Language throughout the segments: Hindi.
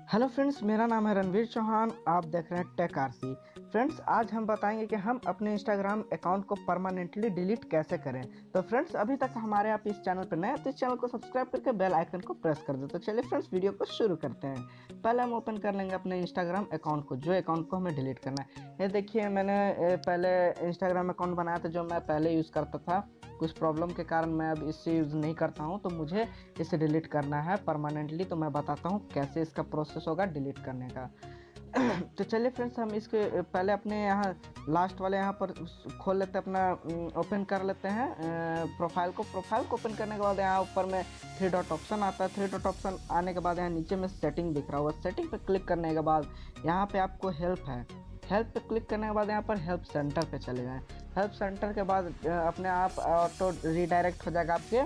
हेलो फ्रेंड्स, मेरा नाम है रणवीर चौहान। आप देख रहे हैं टेक आरसी। फ्रेंड्स, आज हम बताएंगे कि हम अपने इंस्टाग्राम अकाउंट को परमानेंटली डिलीट कैसे करें। तो फ्रेंड्स, अभी तक हमारे आप इस चैनल पर नए हैं तो इस चैनल को सब्सक्राइब करके बेल आइकन को प्रेस कर दो। तो चलिए फ्रेंड्स, वीडियो को शुरू करते हैं। पहले हम ओपन कर लेंगे अपने इंस्टाग्राम अकाउंट को, जो अकाउंट को हमें डिलीट करना है। ये देखिए, मैंने पहले इंस्टाग्राम अकाउंट बनाया था जो मैं पहले यूज़ करता था। कुछ प्रॉब्लम के कारण मैं अब इससे यूज़ नहीं करता हूँ, तो मुझे इसे डिलीट करना है परमानेंटली। तो मैं बताता हूँ कैसे इसका प्रोसेस होगा डिलीट करने का। तो चलिए फ्रेंड्स, हम इसके पहले अपने यहाँ लास्ट वाले यहाँ पर खोल लेते हैं, अपना ओपन कर लेते हैं प्रोफाइल को ओपन करने के बाद यहाँ ऊपर में 3 डॉट ऑप्शन आता है। 3 डॉट ऑप्शन आने के बाद यहाँ नीचे में सेटिंग दिख रहा होगा। सेटिंग पे क्लिक करने के बाद यहाँ पे आपको हेल्प पे क्लिक करने के बाद यहाँ पर हेल्प सेंटर पे चले जाएँ। हेल्प सेंटर के बाद अपने आप ऑटो रीडायरेक्ट हो जाएगा आपके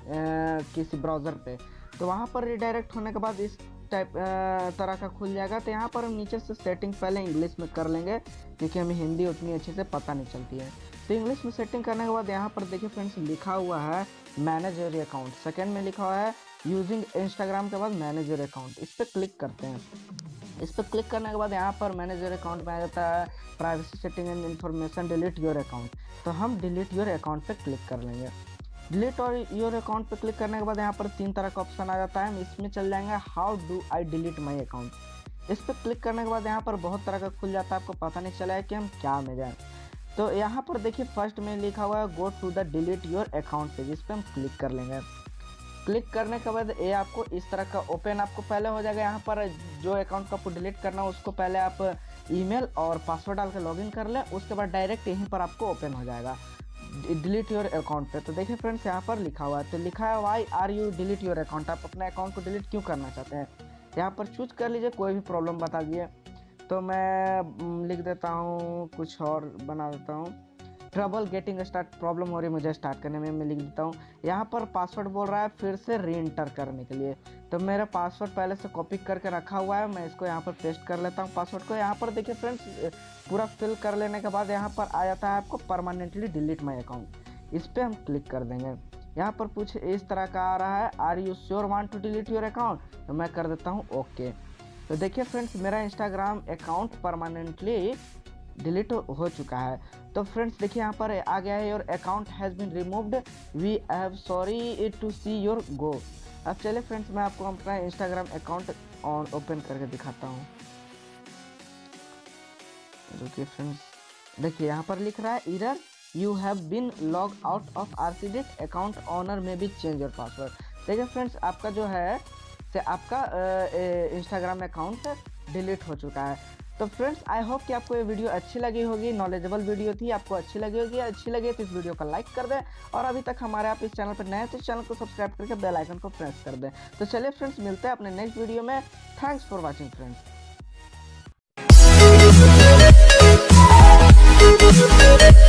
किसी ब्राउज़र पे। तो वहाँ पर रीडायरेक्ट होने के बाद इस टाइप तरह का खुल जाएगा। तो यहाँ पर हम नीचे से सेटिंग पहले इंग्लिश में कर लेंगे, क्योंकि हमें हिंदी उतनी अच्छे से पता नहीं चलती है। तो इंग्लिश में सेटिंग करने के बाद यहाँ पर देखिए फ्रेंड्स, लिखा हुआ है मैनेज योर अकाउंट। सेकेंड में लिखा हुआ है यूजिंग इंस्टाग्राम के बाद मैनेज योर अकाउंट। इस पर क्लिक करते हैं। इस पर क्लिक करने के बाद यहाँ पर मैनेज योर अकाउंट में आ जाता है privacy setting and information delete your account. तो हम डिलीट योर अकाउंट पे क्लिक कर लेंगे। डिलीट और योर अकाउंट पे क्लिक करने के बाद यहाँ पर 3 तरह का ऑप्शन आ जाता है। हम इसमें चल जाएंगे how do I delete my account. इस पर क्लिक करने के बाद यहाँ पर बहुत तरह का खुल जाता है, आपको पता नहीं चला है कि हम क्या में जाएँ। तो यहाँ पर देखिए फर्स्ट में लिखा हुआ है go to the delete your account page. इस पर हम क्लिक कर लेंगे। क्लिक करने के बाद ये आपको इस तरह का ओपन आपको पहले हो जाएगा। यहाँ पर जो अकाउंट को आपको डिलीट करना है उसको पहले आप ईमेल और पासवर्ड डाल के लॉगिन कर लें, उसके बाद डायरेक्ट यहीं पर आपको ओपन हो जाएगा डिलीट योर अकाउंट पे। तो देखिए फ्रेंड्स, यहाँ पर लिखा हुआ है, तो लिखा है why are you delete your account. आप अपने अकाउंट को डिलीट क्यों करना चाहते हैं, यहाँ पर चूज कर लीजिए, कोई भी प्रॉब्लम बता दिए। तो मैं लिख देता हूँ, कुछ और बना देता हूँ, ट्रबल गेटिंग स्टार्ट, प्रॉब्लम हो रही है मुझे स्टार्ट करने में, मैं लिख देता हूँ। यहाँ पर पासवर्ड बोल रहा है फिर से री एंटर करने के लिए। तो मेरा पासवर्ड पहले से कॉपी करके रखा हुआ है, मैं इसको यहाँ पर पेस्ट कर लेता हूँ पासवर्ड को। यहाँ पर देखिए फ्रेंड्स, पूरा फिल कर लेने के बाद यहाँ पर आ जाता है आपको परमानेंटली डिलीट माई अकाउंट। इस पर हम क्लिक कर देंगे। यहाँ पर कुछ इस तरह का आ रहा है are you sure want to delete your account. तो मैं कर देता हूँ ओके। तो देखिए फ्रेंड्स, मेरा इंस्टाग्राम अकाउंट परमानेंटली डिलीट हो चुका है। तो फ्रेंड्स देखिए, यहाँ पर आ गया है your account has been removed, we have sorry to see your go. अब चलिए फ्रेंड्स, मैं आपको अपना इंस्टाग्राम अकाउंट ओपन करके दिखाता हूँ। रुकिए फ्रेंड्स, देखिए यहाँ पर लिख रहा है error you have been log out of आरसीडेट account owner may be change your password. देखिए फ्रेंड्स, आपका जो है से आपका इंस्टाग्राम अकाउंट डिलीट हो चुका है। तो फ्रेंड्स, आई होप कि आपको ये वीडियो अच्छी लगी होगी, नॉलेजेबल वीडियो थी, आपको अच्छी लगी होगी। अच्छी लगे तो इस वीडियो को लाइक कर दें, और अभी तक हमारे आप इस चैनल पर नए हैं तो इस चैनल को सब्सक्राइब करके बेल आइकन को प्रेस कर दें। तो चलिए फ्रेंड्स, मिलते हैं अपने नेक्स्ट वीडियो में। Thanks for watching friends.